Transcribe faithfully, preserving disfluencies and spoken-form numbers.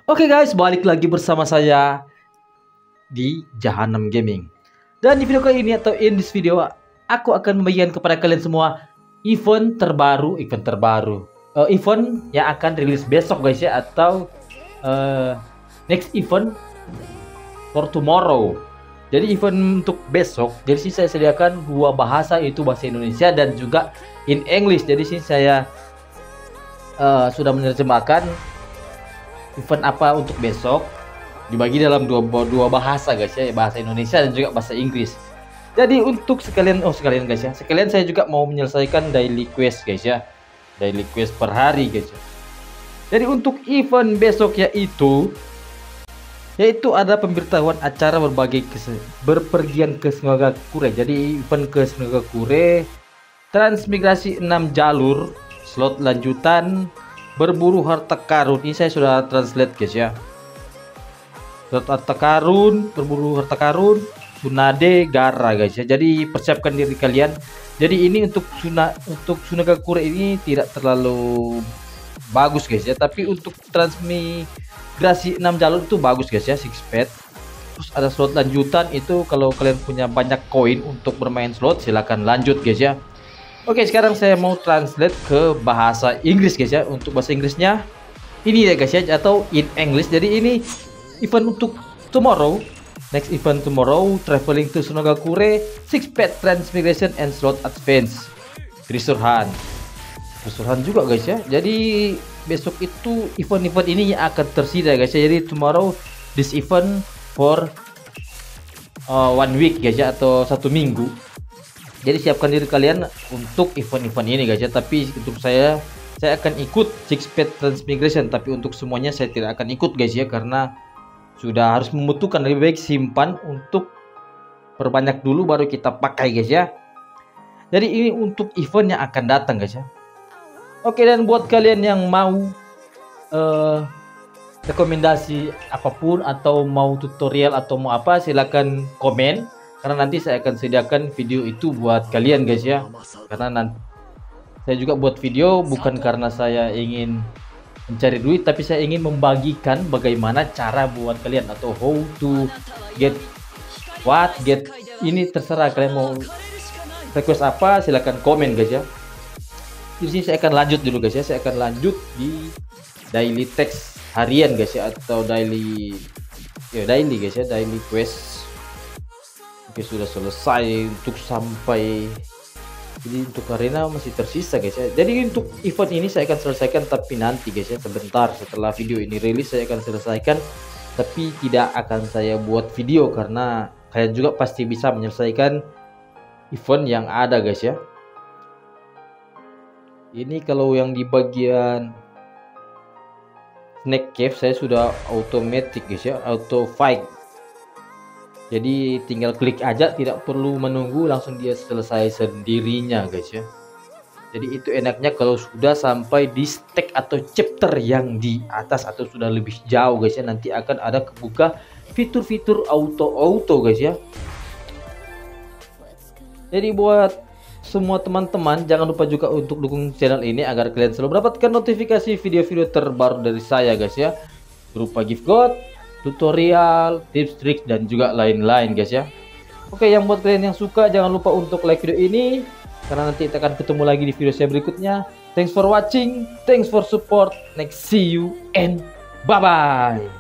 Oke guys, balik lagi bersama saya di Jahanam Gaming. Dan di video kali ini atau in this video, aku akan membagikan kepada kalian semua event terbaru, event terbaru, uh, event yang akan rilis besok guys ya, atau uh, next event for tomorrow. Jadi event untuk besok, jadi sih saya sediakan dua bahasa, yaitu bahasa Indonesia dan juga in English. Jadi sih saya uh, sudah menerjemahkan event apa untuk besok, dibagi dalam dua dua bahasa guys ya, bahasa Indonesia dan juga bahasa Inggris. Jadi untuk sekalian oh sekalian guys ya, sekalian saya juga mau menyelesaikan daily quest guys ya, daily quest per hari guys ya. Jadi untuk event besok yaitu yaitu ada pemberitahuan acara berbagai berpergian ke Snegakure. Jadi event ke Snegakure, transmigrasi enam jalur, slot lanjutan, berburu harta karun. Ini saya sudah translate guys ya. Slot harta karun, berburu harta karun, Tsunade Gara guys ya. Jadi persiapkan diri kalian. Jadi ini untuk Suna untuk Snegakure ini tidak terlalu bagus guys ya, tapi untuk transmigrasi enam jalur itu bagus guys ya, six pet. Terus ada slot lanjutan, itu kalau kalian punya banyak koin untuk bermain slot silahkan lanjut guys ya. Oke, sekarang saya mau translate ke bahasa Inggris guys ya. Untuk bahasa Inggrisnya ini ya guys ya, atau in English. Jadi ini event untuk tomorrow, next event tomorrow, traveling to Snegakure, six pet transmigration and slot advance, treasure hunt, treasure hunt juga guys ya. Jadi besok itu event-event ini yang akan tersedia guys ya. Jadi tomorrow this event for uh, one week guys ya, atau satu minggu. Jadi siapkan diri kalian untuk event-event ini guys ya. Tapi untuk saya, saya akan ikut six pet transmigration. Tapi untuk semuanya saya tidak akan ikut guys ya, karena sudah harus membutuhkan, lebih baik simpan untuk perbanyak dulu baru kita pakai guys ya. Jadi ini untuk event yang akan datang guys ya. Oke, dan buat kalian yang mau uh, rekomendasi apapun atau mau tutorial atau mau apa, silakan komen. Karena nanti saya akan sediakan video itu buat kalian guys ya. Karena nanti saya juga buat video bukan karena saya ingin mencari duit, tapi saya ingin membagikan bagaimana cara buat kalian, atau how to get what get ini, terserah kalian mau request apa, silahkan komen guys ya. Di sini saya akan lanjut dulu guys ya. Saya akan lanjut di daily text harian guys ya, atau daily ya daily guys ya, daily quest. Oke, sudah selesai untuk sampai jadi untuk arena masih tersisa guys ya. Jadi untuk event ini saya akan selesaikan, tapi nanti guys ya, sebentar setelah video ini rilis saya akan selesaikan, tapi tidak akan saya buat video karena kalian juga pasti bisa menyelesaikan event yang ada guys ya. Ini kalau yang di bagian Snake Cave saya sudah automatic guys ya, auto fight. Jadi tinggal klik aja, tidak perlu menunggu, langsung dia selesai sendirinya guys ya. Jadi itu enaknya kalau sudah sampai di stack atau chapter yang di atas atau sudah lebih jauh guys ya, nanti akan ada kebuka fitur-fitur auto-auto guys ya. Jadi buat semua teman-teman, jangan lupa juga untuk dukung channel ini agar kalian selalu mendapatkan notifikasi video-video terbaru dari saya guys ya, berupa gift code, tutorial, tips, trik, dan juga lain-lain guys ya. Oke, yang buat kalian yang suka jangan lupa untuk like video ini, karena nanti kita akan ketemu lagi di video saya berikutnya. Thanks for watching, thanks for support, next see you and bye bye.